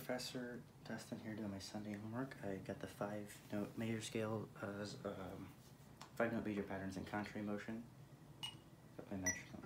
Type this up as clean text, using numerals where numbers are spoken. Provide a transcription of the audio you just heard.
Professor Dustin here doing my Sunday homework. I got the 5-note major scale, 5-note major patterns in contrary motion. Got my metric